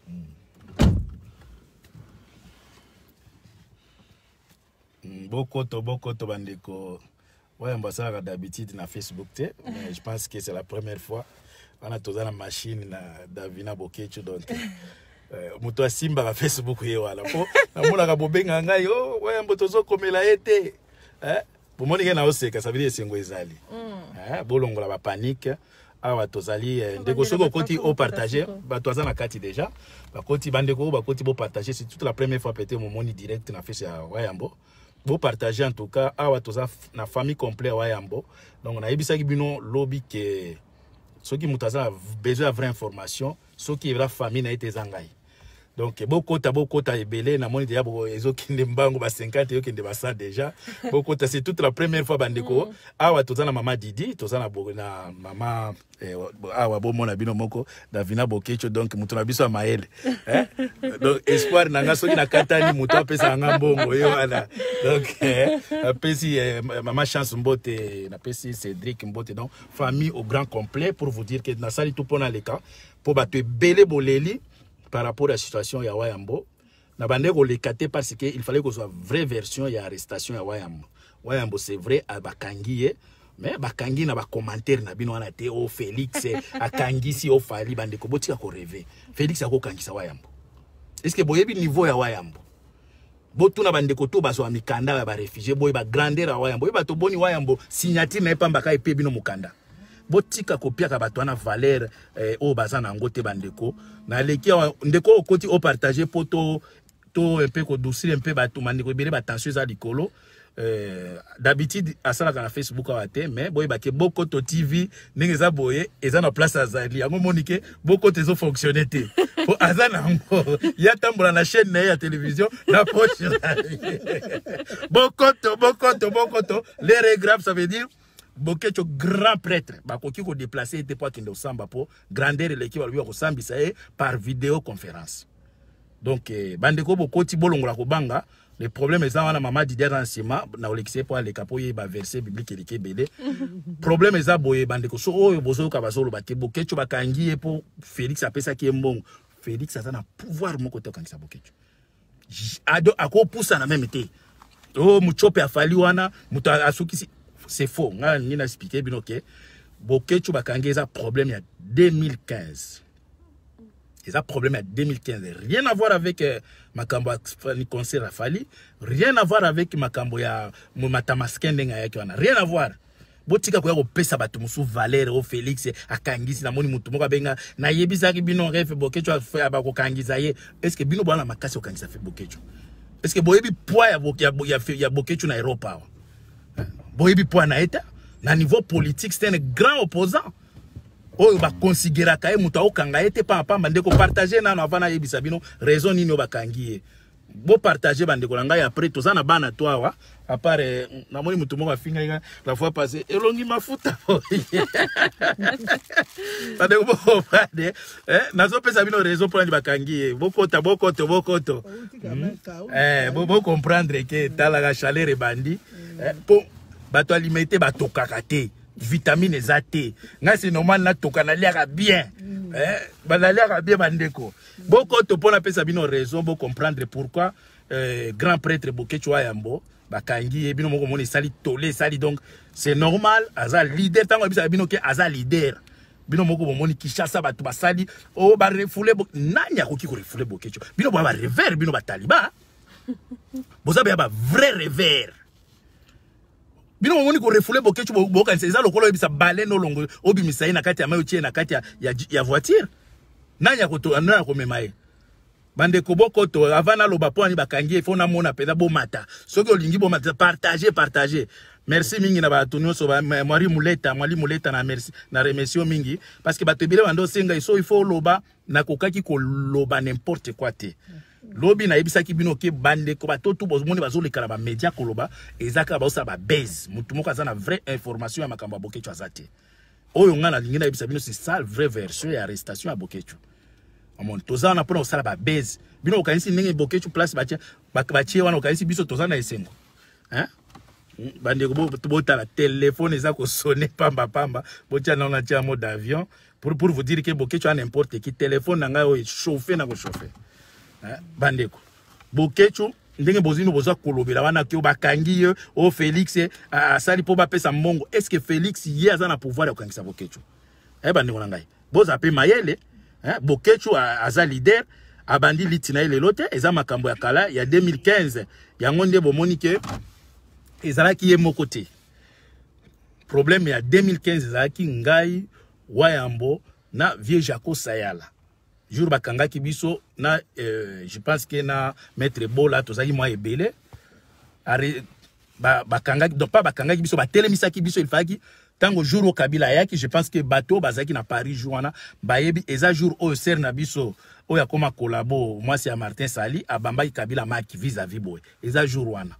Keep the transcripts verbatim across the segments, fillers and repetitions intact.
Beaucoup de beaucoup de bandeko. Ouais, on va ça d'habitude na Facebook, mais je pense que c'est la première fois. On a tous la machine na Davina Bokecho donc. Muto asimba ka Facebook ye wala. Po na mona ka bobenga ngai oh ouais mbotozo komela ete. Eh? Pour moi na oseka ça veut dire sengo ezali. Eh bolongola ba panique. Awa tozali ndeko soko koti au partager ba toza na kati déjà. Ba koti bandeko ba koti bo partager c'est toute la première fois pété mon moni direct na fait ya Wayambo. Vous partagez en tout cas awa toza na famille complète Wayambo. Donc on a ebisaki bino lobby que ceux qui mutaza besoin de vraie information, ceux qui est la famille na été zangai. Donc beaucoup ta beaucoup ta ebelé na moni déjà ezo kinde mbango ba cinquante yo kinde ba cent déjà. Beaucoup ta c'est toute la première fois bandeko awa toza na mama Didi, toza na na mama awa bo mona bino moko Davina Bokecho donc mutu na biso maele. Hein? Donc espoir nanga soki na katani mutu apesa nga mbongo yo wana. Donc eh pesi mama chance mbote na pesi Cédric mbote donc famille au grand complet pour vous dire que na sali tout pona les cas pour battre belé boleli par rapport à la situation ya Wayambo. Na bande ko lekate parce que il fallait que soit vraie version ya arrestation ya Wayambo. Wayambo c'est vrai à bakangiye mais bakangi na ba commentaire na bino wana te o Félix akangi si o fali bande ko botika ko rêver. Félix ako kangisa Wayambo. Est-ce que boyebi niveau ya Wayambo? Botu na bande ko to baso amikanda ya ba réfugié boy ba grandeur ya Wayambo. Ba to boni Wayambo signature na epamba ka epe bino mukanda. Botika kopia ka bato na valeur eh, o bazana ngote bandeko na leki ndeko okoti o partager poto to un peu ko doucir un peu bato mandeko bele ba tension za likolo euh d'habitude asala ka na Facebook awate mais boy ba ke boko to T V ndenge za boye eza na place azali yango monike boko tezo fonctionner te po azana ngo ya tambola na chaîne na ya télévision na poche boko to boko to boko to les regrave ça veut dire Bokecho grand prêtre bakoki ko déplacer était pas kinde osamba po grandeur l'équipe ba ko sambisa par vidéoconférence. Donc eh, bandeko bokoti bolongola ko banga le problème est ça na mama Didier Ransima na olekise po ale kapoye ba verset biblique elike belé. Problème est ça boye bandeko so oyo bozo ka basolo ba ke Bokecho bakangi po Félix apesa ki mbongo. Félix a na pouvoir moko te kangisa Bokecho. Ado ako poussa na même té. Oh muchope afali wana muta asukisi c'est faux. On a expliqué bien ok. Bokecho bakangi a problème il y a deux mille quinze. Il y a problème il y a deux mille quinze. Rien à voir avec euh, Makambo concert à Fali. Rien à voir avec Makambo ya Matamaskendeng ya kiwana. Rien à voir. Botika ko pesa batu musu Valère o Félix akangisi na moni mutu moko benga na yebisa ki bino ref Bokecho a ba ko kangisa ye. Est-ce que bino bana makasi o kangisa fait Bokecho? Est-ce que boyebi poids ya ya ya Bokecho na Europa? Boyebi point na eta na niveau politique c'est un grand opposant oyo ba considérer ka muta okanga ete pa pa bande ko partager na avant yebisa bino raison nini obakangi bo partager bande ko langa après to sana bana to awa à part na moni mutu mo bafinga la fois passée elongi mafuta bande ko bande eh nazo pesa bino raison pour bakangi boko ta boko to boko to eh bo bo comprendre que tala ga chaleur bandi pour bato alimité bato kakate vitamine zate nga c'est normal na tokana liaka bien eh bana liaka bien bandeko boko to pona pesa bino raison bo comprendre pourquoi euh, grand prêtre Bokecho Wayambo bakangi bino moko moni sali tolé sali donc c'est normal aza leader tango bisa bino ke aza leader bino moko moni Kishasa bato basali o ba refoulé nanya ko ki ko refoulé Bokecho bino ba revers bino ba taliba boza ba vrai revers bino moni ko refoulé Bokecho boka c'est lokolo ebisa balé no longo obimisa na kati ya mayo tie na kati ya ya voiture nanya ko to nanya ko memaye bande ko boko to avant na loba po ani bakangi fo na mona peda bo mata soki olingi bo mata partager partager merci mingi na ba tonyo so ba Marie Muleta Mwali Muleta na merci na remercie mingi parce que batebile bando senga iso il faut loba na kokaki ko loba n'importe quoi te lobi na ebisaki bino ke bande ko batoto bozomoni bazolekala ba media koloba ezaka ba osa ba base mutu moko azana vraie information ya makambo Bokecho azate oyo ngana lingi na ebisa bino c'est ça vraie version ya arrestation à Bokecho amon tozana pona osala ba base bino okanisi ndenge Bokecho place batia batie wana okanisi biso tozana esengo hein bande ko bota la téléphone eza ko sonner pamba pamba botia na tia mode d'avion pour, pour vous dire que Bokecho a n'importe qui téléphone nanga yo chauffer na ko chauffer. Hein bandeko. Bokecho ndenge bozino boza kolobela wana ki bakangi yo o Félix a sali po ba pesa mongo. Est-ce que Félix y a na pouvoir ya kangisa Bokecho? Eh bandeko ngai. Boza pe mayele, hein Bokecho aza leader abandi litina ile lote eza makambo ya kala ya deux mille quinze yango nde bomoni ke ezala ki ye mokote. Problème ya deux mille quinze ezala ki ngai Wayambo na vieux Jaco Sayala. Jour bakanga ki biso na euh, je pense que na maître Bola tozaki moi ebele. Are ba bakanga donc pas bakanga ki biso ba telemisa ki biso il faki tango jour au Kabila yaki je pense que bateau bazaki na Paris jour ba yebi eza jour au ser na biso oya koma collabo moi c'est à Martin Sali abamba ki Kabila maki vis-à-vis boy eza jour wana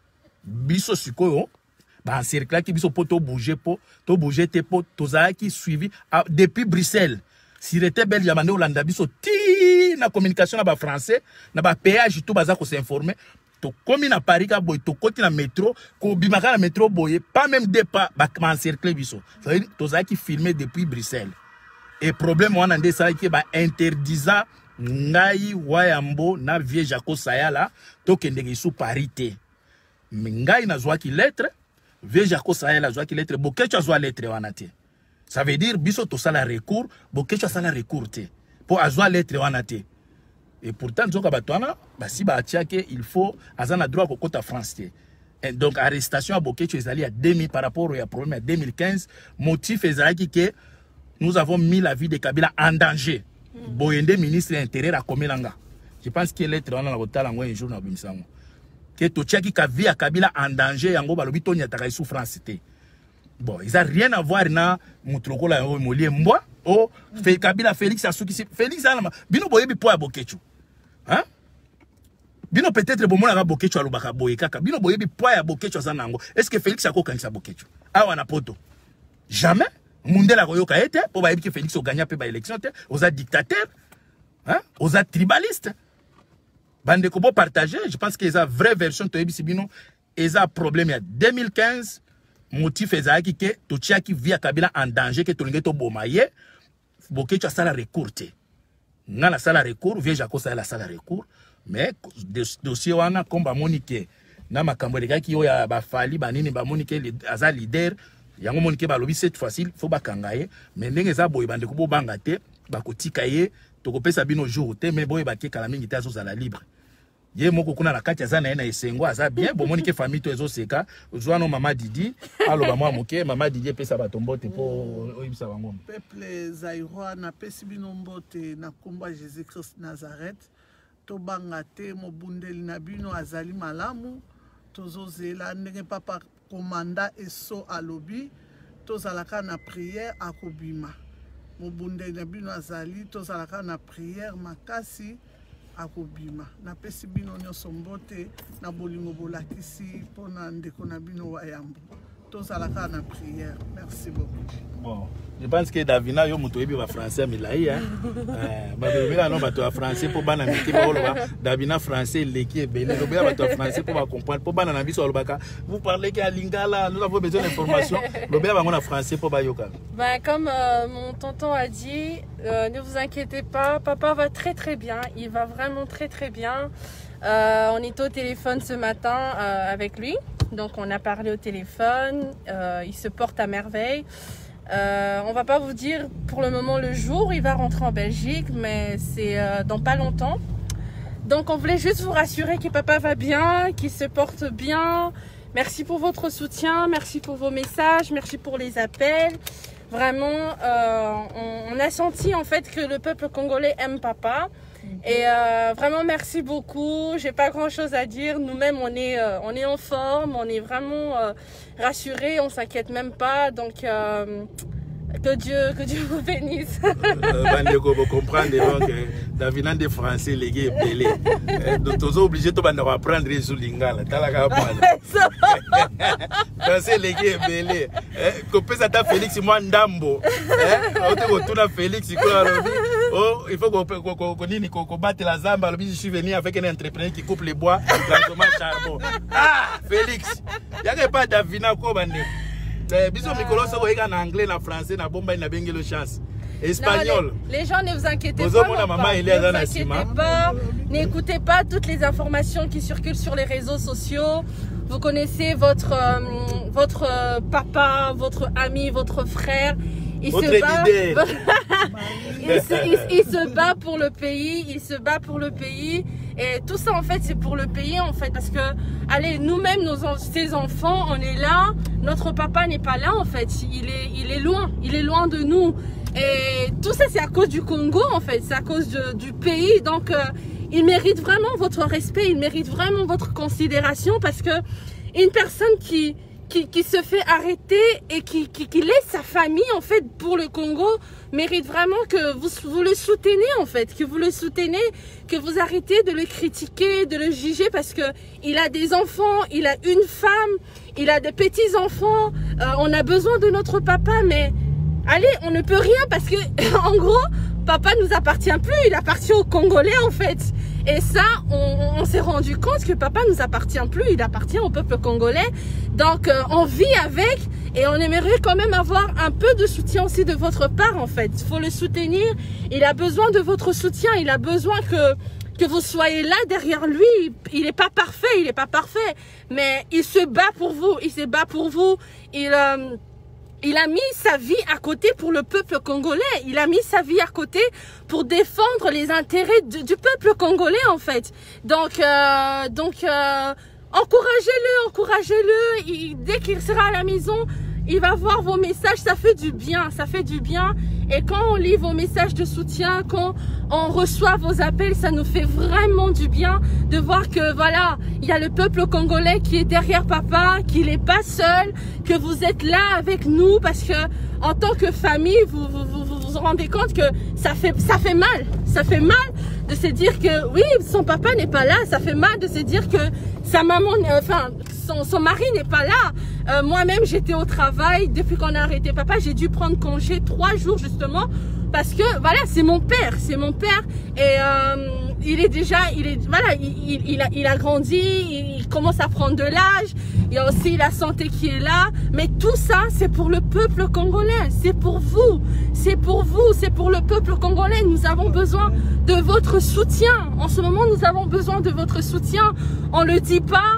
biso sikoyo ba encercler ki biso po to bouger po to bouger te po tozaki suivi a, depuis Bruxelles si était belle yamane Olanda biso ti na communication na ba français na ba péage tout baza ko s'informer to komi na Paris ka boy to koti na métro ko bimaka na métro boy pas même deux pas ba encercler biso ça veut dire tozaki filmer depuis Bruxelles et problème wana ndé ça ki ba interdisa ngai Wayambo na vieux Jaco Sayala to kende sous parité ngai na zwa ki lettre vieux Jaco Sayala zwa ki lettre Bokecho zwa lettre wana te ça veut dire biso to sala recours Bokecho sala recours te po azwa lettre wana te et pourtant nzoka batwana basi ba tiake il faut azana droit ko kota France te et donc arrestation à Bokecho ezali à deux mille par rapport au problème à deux mille quinze motif ezali que nous avons mis la vie de Kabila en danger. Boyende ministre de l'Intérieur a komelanga. Je pense que lettre wana na kotala ngo un jour na bimisango. Que to tiaki ka vie à Kabila en danger yango balobi to nyataka souffrance te. Bon, ils a rien à voir na mutroko la yo molie mbwa o fe Kabila Félix asuki Félix alama bino boyebi po ya Bokecho. Hein? Bino peut-être bomona ka Bokecho alobaka boye kaka. Bino boyebi po ya Bokecho zanango. Est-ce que Félix akokangisa Bokecho? Awa na poto. Jamais. Mundela koyoka ete po ba yebi que Félix o gagner pe ba élection te aux dictateurs hein aux tribalistes bande ko bo partager je pense que eza vraie version to yebi sibino eza problème ya deux mille quinze motif ezaki ke to tiaki via Kabila en danger que to lingeto bomaye Bokecho sala recours te ngana sala recours vieux Jaco sala sala recours mais dossier wana komba monike na makambo lekaki yo ya ba fali banini ba monike aza leader yango monike balobi cette fois-ci faut bakangaye mais ndenge za boye bande ko bobanga te bakotika ye tokopesa bino jour te mais boye bakeka la mingi te azozala libre ye moko kuna na kati aza na na esengo aza bien bo monike famille to ezoseka ozwana mama Didi aloba mwa moke mama Didi pesa batombote po oyibisa bango peuple zaïrois na pesi bino mbote na komba Jésus Christ Nazareth to banga te mobundeli na bino azali malamu tozozela ndenge papa commanda eso alobi tozalaka na prière akobima mobundeli na bino azali tozalaka na prière makasi akobima na pesi bino nyonso mbote na bolingo bolakisi pona ndeko na bino Wayambo tozalaka na prière. Merci beaucoup. Bon, je pense que Davina yo muto yebi ba français milai hein. Euh ba bebela no bato français po bana miki ba oloba Davina français leki ebele lo ba bato français po ba comprendre po bana na biso olobaka vous parlez que à Lingala nous avons besoin d'informations lo ba bango na français po ba yoka. Ben comme euh, mon tonton a dit euh, ne vous inquiétez pas, papa va très très bien, il va vraiment très très bien. Euh, on était au téléphone ce matin euh, avec lui, donc on a parlé au téléphone, euh, il se porte à merveille. Euh, on va pas vous dire pour le moment le jour où il va rentrer en Belgique, mais c'est euh, dans pas longtemps. Donc on voulait juste vous rassurer que papa va bien, qu'il se porte bien. Merci pour votre soutien, merci pour vos messages, merci pour les appels. Vraiment, euh, on, on a senti en fait que le peuple congolais aime papa. Et euh, vraiment merci beaucoup. J'ai pas grand chose à dire. Nous-mêmes on est euh, on est en forme, on est vraiment euh, rassurés, on s'inquiète même pas. Donc euh, que Dieu que Dieu vous bénisse. Bandeko vous comprendre donc Davina de français les gars belé. Donc tous obligés de bande apprendre sur lingala. Talaka bande. Français les gars belé. Que peut ça ta Félix moi ndambo. Eh, on te retourne Félix quoi. Oh, il faut qu'on batte la zamba. Je suis venu avec un entrepreneur qui coupe les bois, tranquillement charbon. Ah, Félix, il n'y a pas Davina ko bande. Biso mikolo so en anglais, en français, na bomba na bengelo chance. Espagnol. Non, les, les gens, ne vous inquiétez Bozo, pas. mon maman, pas. il est Ne dans vous la inquiétez cima. pas. N'écoutez pas toutes les informations qui circulent sur les réseaux sociaux. Vous connaissez votre, euh, votre euh, papa, votre ami, votre frère. Il votre se bat. leader. il, se, il, il se bat pour le pays. Il se bat pour le pays. Et tout ça, en fait, c'est pour le pays, en fait. Parce que, allez, nous-mêmes, nos, ces enfants, on est là. Notre papa n'est pas là, en fait. Il est, il est loin. Il est loin de nous. Et tout ça, c'est à cause du Congo, en fait. C'est à cause de, du pays. Donc, euh, il mérite vraiment votre respect. Il mérite vraiment votre considération. Parce que une personne qui... Qui, qui se fait arrêter et qui, qui, qui laisse sa famille en fait pour le Congo mérite vraiment que vous, vous le soutenez en fait, que vous le soutenez, que vous arrêtez de le critiquer, de le juger parce que il a des enfants, il a une femme, il a des petits enfants, euh, on a besoin de notre papa mais allez, on ne peut rien parce que en gros, papa nous appartient plus, il appartient aux Congolais en fait. Et ça, on, on s'est rendu compte que papa nous appartient plus, il appartient au peuple congolais. Donc, euh, on vit avec et on aimerait quand même avoir un peu de soutien aussi de votre part, en fait. Il faut le soutenir. Il a besoin de votre soutien. Il a besoin que, que vous soyez là derrière lui. Il n'est pas parfait, il n'est pas parfait. Mais il se bat pour vous. Il se bat pour vous. Il... Euh, Il a mis sa vie à côté pour le peuple congolais. Il a mis sa vie à côté pour défendre les intérêts de, du peuple congolais, en fait. Donc, euh, donc euh, encouragez-le, encouragez-le. Dès qu'il sera à la maison, il va voir vos messages. Ça fait du bien, ça fait du bien. Et quand on lit vos messages de soutien, quand on reçoit vos appels, ça nous fait vraiment du bien de voir que voilà, il y a le peuple congolais qui est derrière papa, qu'il n'est pas seul, que vous êtes là avec nous parce que en tant que famille, vous vous, vous, vous, vous rendez compte que ça fait, ça fait mal. Ça fait mal de se dire que oui, son papa n'est pas là. Ça fait mal de se dire que sa maman, enfin, son, son mari n'est pas là. Euh, Moi-même, j'étais au travail. Depuis qu'on a arrêté papa, j'ai dû prendre congé trois jours justement parce que voilà, c'est mon père, c'est mon père et euh, il est déjà, il est voilà, il, il, il, a, il a grandi, il, il commence à prendre de l'âge. Il y a aussi la santé qui est là, mais tout ça, c'est pour le peuple congolais, c'est pour vous, c'est pour vous, c'est pour le peuple congolais. Nous avons besoin de votre soutien. En ce moment, nous avons besoin de votre soutien. On le dit pas,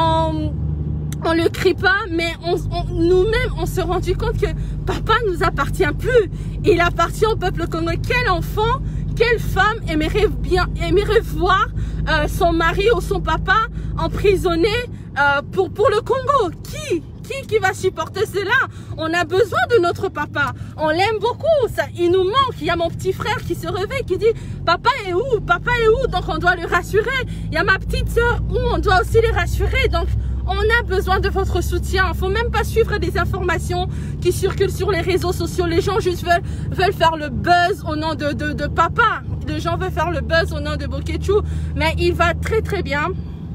on on le crie pas, mais on, on, nous-mêmes, on s'est rendu compte que papa nous appartient plus. Il appartient au peuple congolais. Quel enfant, quelle femme aimerait bien, aimerait voir euh, son mari ou son papa emprisonné euh, pour, pour le Congo? Qui Qui, qui va supporter cela? On a besoin de notre papa. On l'aime beaucoup. Ça, il nous manque. Il y a mon petit frère qui se réveille, qui dit papa est où? Papa est où? Donc on doit le rassurer. Il y a ma petite soeur où on doit aussi les rassurer. Donc on a besoin de votre soutien. Il ne faut même pas suivre des informations qui circulent sur les réseaux sociaux. Les gens juste veulent, veulent faire le buzz au nom de, de, de papa. Les gens veulent faire le buzz au nom de Bokechu. Mais il va très très bien.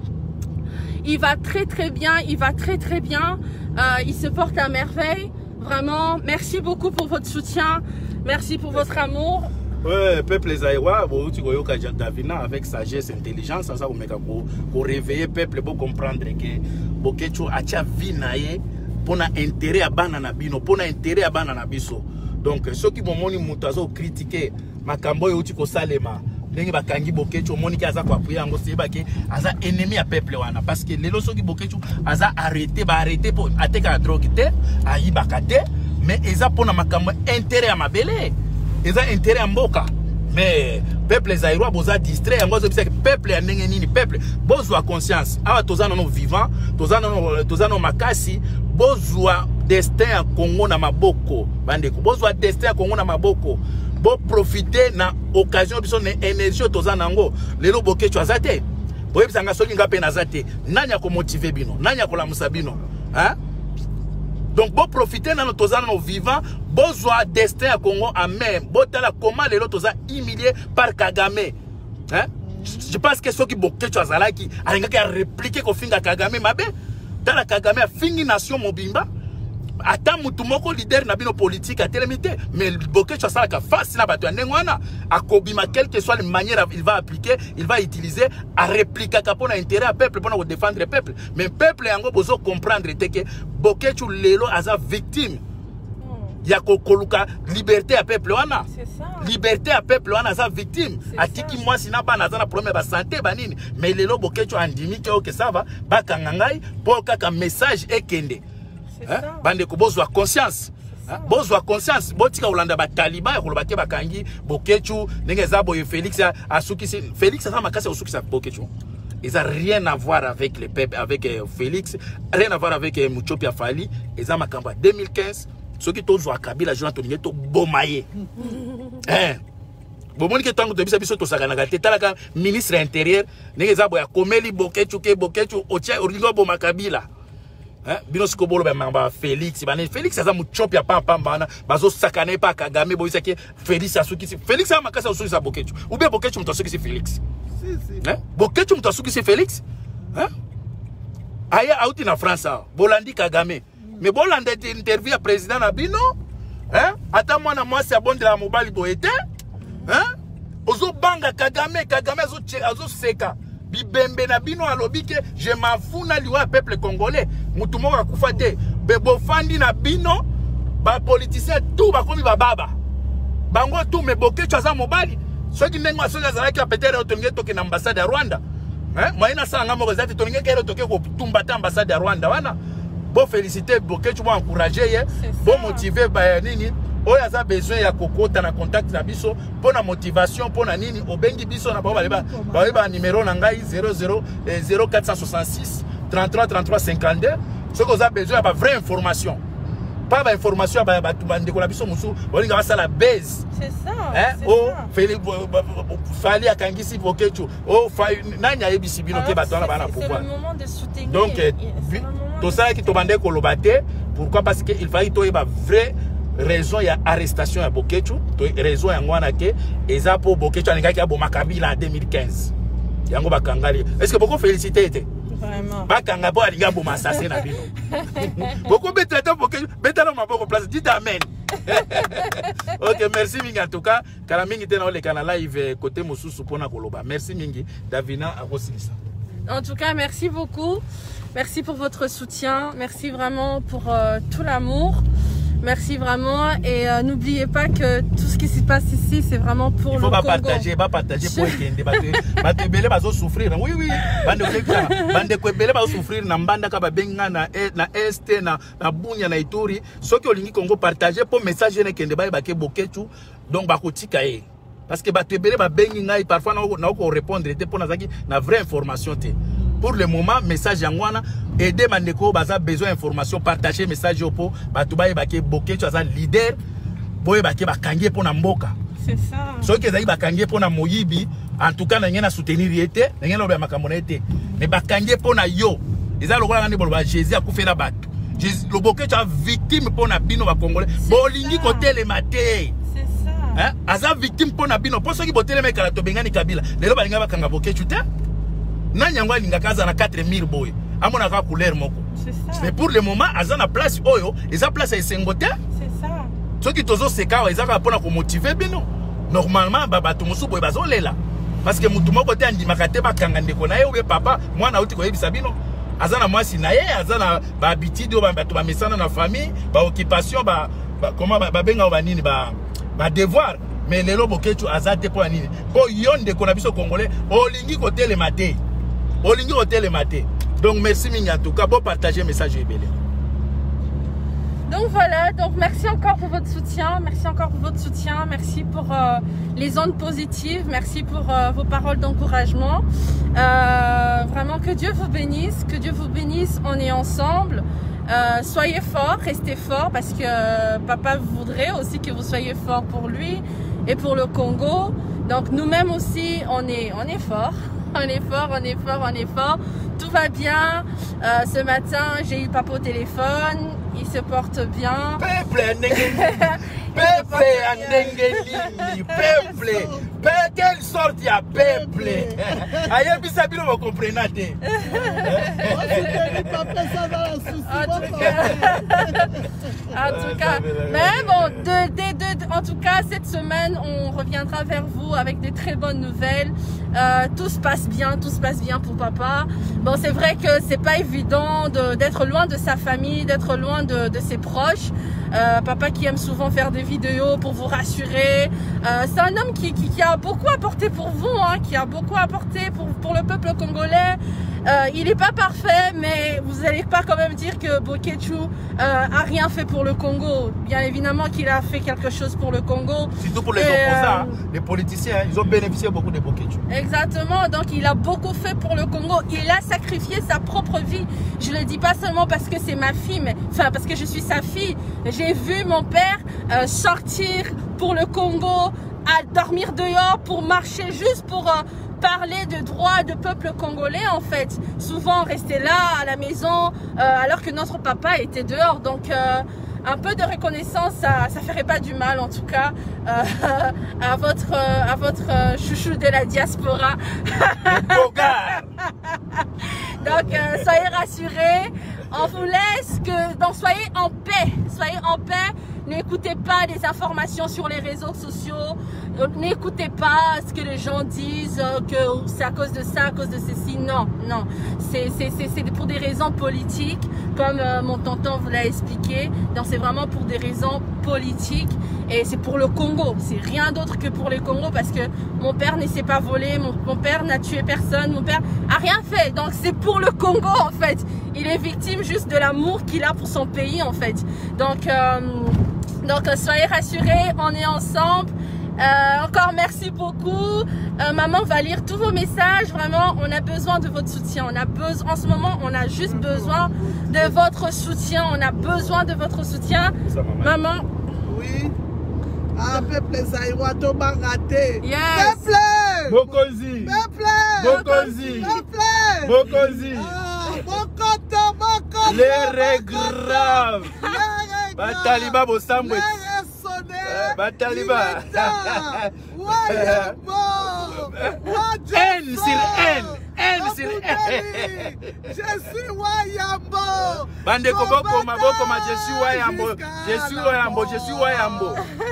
Il va très très bien. Il va très très bien. Euh, il se porte à merveille. Vraiment, merci beaucoup pour votre soutien. Merci pour votre amour. Ouais, peuple Zaïwa, tu vois, Davina avec sagesse, intelligence, ça vous met pour réveiller peuple, pour comprendre que Bokechu a tia vie naie pour intérêt à banana bino, pour intérêt à banana biso. Donc ceux qui m'ont moni mutazo critiquer makambo yo tiko salema. Ndenge bakangi Bokechu moni ki aza kwa puya ngo seba ke aza ennemi à peuple wana parce que lelo soki Bokechu aza arrêté ba arrêté pour ateka drogue te ayiba kate mais eza pona makambo intérêt à mabele. Ils ont intérêt à Mboka. Mais peuple zaïrois boza distrait. Moi je sais que peuple a nini peuple bozwa conscience. Ah tozana no vivant, tozana no tozana no makasi, bozwa destin à Congo na maboko. Bandeko bozwa destin à Congo na maboko. Bo profiter na occasion biso na énergie tozana ngo. Lelo Bokechu azate. Boyebi sanga soki ngape na zate. Nanya ko motiver bino, nanya ko la musabino. Hein? Donc, bon profiter dans nos nos vivants, bon joie destin à Congo à même. Bon tala comment les autres ont humilié par Kagame. Hein? Je pense que ceux qui ont quelque chose à la qui a répliqué qu'on finit à Kagame, ma belle. Dans la Kagame a fini nation Mobimba. Attends, mutumoko leader na bino politique à télémité. Mais Bokechu a ça la face na batu nengwana. A Kobima, quelle que soit la manière il va appliquer, il va utiliser à répliquer pour intérêt à peuple pour défendre le peuple. Mais peuple yango bozo comprendre que Bokechu lelo as a victime. ya kokoluka liberté à peuple wana. C'est ça. Liberté à peuple wana sa victime. Atiki moi sina ba na problème ba santé ba nini. Mais lelo bokecho andimi ke ok ça va ba kangangai pour kaka message ekende. C'est ça. Bande ko bozwa conscience. Bozwa conscience botika ulanda ba taliban ya kolobake bakangi bokecho ndenge za boye Félix asukisi Félix ça makasi asukisa bokecho. Ils n'ont rien à voir avec le peuple, avec euh, Félix, rien à voir avec euh, Muchopia Fali. Ils ont en deux mille quinze, ceux qui ont joué à Kabila, ils ont été bomaillés. Hein? Bon, moi, quand tu as dit que ministre intérieur, ils ont dit Bokechu, Bokechu, Ocha, Origo Boma Kabila. Bino Skobolo, Félix, Félix, ça Muchopia Pam Pam, Bazo Sakane, pas Kagame, Boisaki, Félix, Asuki, Félix, a makasa Asuki sa Bokechu. Ou bien Bokechu, Mutasuki, Félix. Hein? Bokechu Mutasuki c'est Félix. Hein? Aya out en France, Bolandi Kagame. Mais Bolandi interview à président Nabino. Hein? Attends moi na moi c'est bon de la mobile boete. Hein? Ozo banga Kagame, Kagame azo azo seka. Bibembe Nabino alobi ke je m'en fous na liwa peuple congolais. Mutu moko akufa te. Bebo fandi Nabino, ba politicien tout ba komi ba baba. Bango tout me Bokechu aza mobile. Ceux qui n'ont pas de peut-être que l'ambassade de Rwanda. Moi, je suis que l'ambassade de Rwanda. Bon, féliciter, tu vas encourager, bon, motiver, on a besoin de Coco, tu as contact pour la motivation, pour la nini, au Bengi Biso, on numéro zéro zéro zéro quatre six six trente-trois trente-trois cinquante-deux. Ce qu'on a besoin, c'est vraie information. Pas d'information, bah bah tout le monde la musu, on y a la base. C'est ça. Hein? Oh, Félix, Fali Akangisi Bokechu. Oh, Nanya Ebisi Bino ke batona bana pouvoir. C'est le moment de soutenir. Donc, tout ça qui tombe kolobate, pourquoi? Parce qu'il fallait qu'il y ait une vraie raison, il y a arrestation à Bokechu, raison à Ngwana ke, et ça pour Bokechu, il y a un Makabila en deux mille quinze. Yango Bakangali. Est-ce que beaucoup félicité? Vraiment. Bakanga bo alinga bo massacrer na bino. Beaucoup bêta to pour que bêta na maboko place. Dites amen. OK, merci mingi en tout cas. Kala mingi te na le canal live côté Mosusu pona koloba. Merci mingi Davina Arosilisa. En tout cas, merci beaucoup. Merci pour votre soutien. Merci vraiment pour euh, tout l'amour. Merci vraiment et euh, n'oubliez pas que tout ce qui se passe ici c'est vraiment pour le Congo. Il faut pas partager, pas partager pour ekende bato belé bazo souffrir. Oui oui, bande okeka, bande ko belé bazo souffrir na mbanda ka babenga na na este na na bunya na Ituri. Soki olingi Congo partager pour message ne kende ba ba ke Bokechu donc ba kotika e. Parce que bato belé ba bengi ngai parfois na ko répondre te pour na zaki na vraie information te. Pour le moment, message yangwana, aider Mandeko, baza besoin d'information, partager message yopo, batubaye bake Bokechu aza leader, boye bake bakangie pour na mboka. C'est ça. Ceux qui ont bakangie pour na moyibi, en tout cas, n'a soutenir yete, n'a pas makamona yete. Mais bakangie pour na yo, ils ont le droit de Jésus a coupé la batte. Le Bokechu a victime pour na bino ba congolais. Bolingi côté les matés. C'est ça. Hein? Aza victime pour na bino. Pour ceux qui botent les mecs à la Tobengani Kabila, les loba linga bakanga Bokechu te. Nanyangwa linga kaza na quatre mille boy. Amona ka couleur moko. C'est ça. Mais pour le moment, azana place oyo, eza place à Sengote. C'est ça. Ceux qui tozo seka, ils ont pour ko motiver bino. Normalement, baba tumusu boy bazo lela. Parce que mutu moko te andi makate ba kanga ndeko na ye ou papa, moi na uti ko yebisa bino. Azana mwasi na ye, azana ba habitude ba bato ba mesana na famille, ba occupation ba comment ba benga ba nini ba ba devoir. Mais lelo Bokechu azate pour nini. Po yonde ko na biso congolais, olingi ko tele maté. Olingi ko tele maté. Donc merci Mingi en tout cas, bon partager message ebele. Donc voilà, donc merci encore pour votre soutien, merci encore pour votre soutien, merci pour euh, les ondes positives, merci pour euh, vos paroles d'encouragement. Euh, vraiment que Dieu vous bénisse, que Dieu vous bénisse, on est ensemble. Euh, soyez forts, restez forts parce que euh, papa voudrait aussi que vous soyez forts pour lui et pour le Congo. Donc nous-mêmes aussi, on est, on est forts. On est fort, on est fort, on est fort. Tout va bien. Euh, ce matin, j'ai eu papa au téléphone. Il se porte bien. Peuple, peuple, peuple, quelle sorte de peuple. Aïe, puis ça, vous comprenez. En tout cas, mais bon, de, de, de, en tout cas, cette semaine, on reviendra vers vous avec des très bonnes nouvelles. Euh, tout se passe bien, tout se passe bien pour papa. Bon, c'est vrai que c'est pas évident d'être loin de sa famille, d'être loin de, de ses proches. Euh, papa qui aime souvent faire des vidéos pour vous rassurer. Euh, c'est un homme qui, qui, qui a beaucoup apporté pour vous, hein, qui a beaucoup apporté pour, pour le peuple congolais. Euh, il n'est pas parfait, mais vous n'allez pas quand même dire que Bokechu euh, a rien fait pour le Congo. Bien évidemment qu'il a fait quelque chose pour le Congo. Surtout pour les Et, opposants, euh, les politiciens, ils ont bénéficié beaucoup de Bokechu. Exactement, donc il a beaucoup fait pour le Congo. Il a sacrifié sa propre vie. Je ne le dis pas seulement parce que c'est ma fille, mais enfin parce que je suis sa fille. J'ai vu mon père euh, sortir pour le Congo, à dormir dehors, pour marcher juste pour euh, parler de droits de peuple congolais en fait. Souvent rester là à la maison euh, alors que notre papa était dehors. Donc euh, un peu de reconnaissance, ça ne ferait pas du mal en tout cas euh, à votre, à votre chouchou de la diaspora. Donc euh, soyez rassurés, on vous laisse que, donc soyez en paix, soyez en paix. N'écoutez pas des informations sur les réseaux sociaux. N'écoutez pas ce que les gens disent, que c'est à cause de ça, à cause de ceci. Non, non. C'est pour des raisons politiques, comme euh, mon tonton vous l'a expliqué. Donc c'est vraiment pour des raisons politiques. Et c'est pour le Congo. C'est rien d'autre que pour le Congo parce que mon père ne s'est pas volé, mon, mon père n'a tué personne, mon père a rien fait. Donc c'est pour le Congo en fait. Il est victime juste de l'amour qu'il a pour son pays en fait. Donc... Euh, Donc, soyez rassurés, on est ensemble. Euh, encore merci beaucoup. Euh, maman va lire tous vos messages. Vraiment, on a besoin de votre soutien. On a besoin, en ce moment, on a juste besoin de votre soutien. On a besoin de votre soutien. Ça, maman. Maman. Oui. Ah, peuple Zaïwa, Toba raté. Yes. Peuple. Bokozi. Peuple. Bokozi. Peuple. Bokozi. Ah, Bokoto, Bokoto. Les graves. Bataliba Bosambwe. Bataliba. N sur N. N sur N. Je suis Wayambo. Bande Koboko, Maboko, je suis Wayambo. Je suis Wayambo, je suis Wayambo.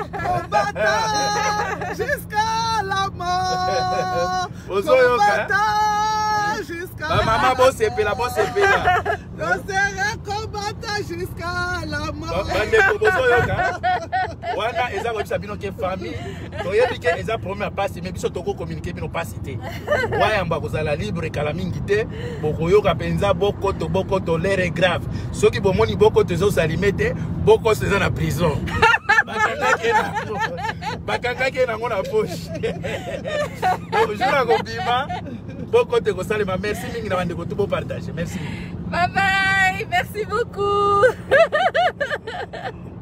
Jusqu'à la mort. Ozoyoka. Jusqu'à la mort. Maman, bosse épée, la bosse épée là. Je serai combattant jusqu'à la mort. Bande Kobozoyoka. Wana, eza webisa bino ke famille. Toyebi ke eza premier passe, mais biso toko communiquer bino pas cité. Wayamba kozala libre kala mingi te. Bokoyoka penza boko to boko to l'air grave. Ceux qui bomoni boko te zo salimete, boko se na prison. Bakanga ke na ngona poche. Bonjour Gobima. Boko te ko salima, merci mingi na bande ko tout beau partage. Merci. Bye bye, merci beaucoup.